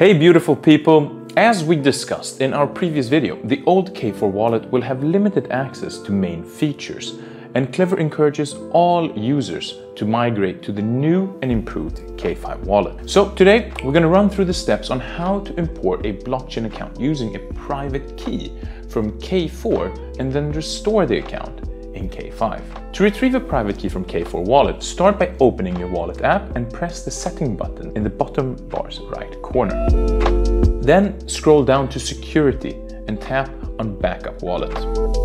Hey beautiful people! As we discussed in our previous video, the old K4 wallet will have limited access to main features, and Klever encourages all users to migrate to the new and improved K5 wallet. So today we're going to run through the steps on how to import a blockchain account using a private key from K4 and then restore the account in K5. To retrieve a private key from K4 wallet, start by opening your wallet app and press the setting button in the bottom bar's right corner. Then scroll down to security and tap on backup wallet.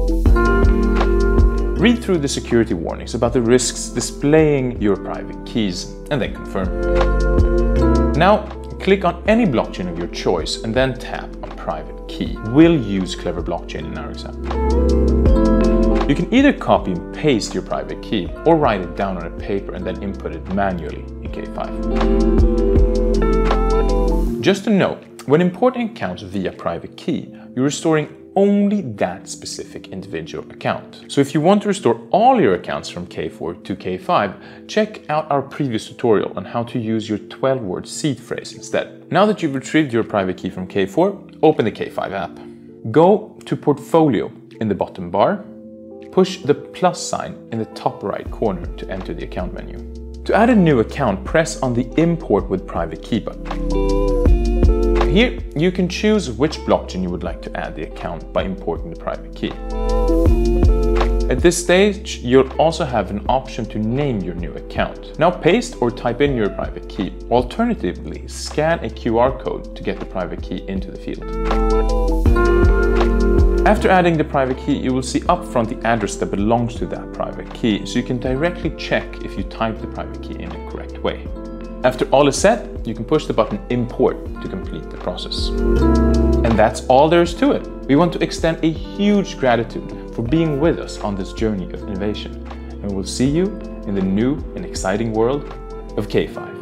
Read through the security warnings about the risks displaying your private keys and then confirm. Now click on any blockchain of your choice and then tap on private key. We'll use Klever blockchain in our example. You can either copy and paste your private key or write it down on a paper and then input it manually in K5. Just to note, when importing accounts via private key, you're restoring only that specific individual account. So if you want to restore all your accounts from K4 to K5, check out our previous tutorial on how to use your 12-word seed phrase instead. Now that you've retrieved your private key from K4, open the K5 app. Go to Portfolio in the bottom bar. Push the plus sign in the top right corner to enter the account menu. To add a new account, press on the Import with Private Key button. Here, you can choose which blockchain you would like to add the account by importing the private key. At this stage, you'll also have an option to name your new account. Now paste or type in your private key. Alternatively, scan a QR code to get the private key into the field. After adding the private key, you will see up front the address that belongs to that private key, so you can directly check if you typed the private key in the correct way. After all is set, you can push the button Import to complete the process. And that's all there is to it. We want to extend a huge gratitude for being with us on this journey of innovation, and we'll see you in the new and exciting world of K5.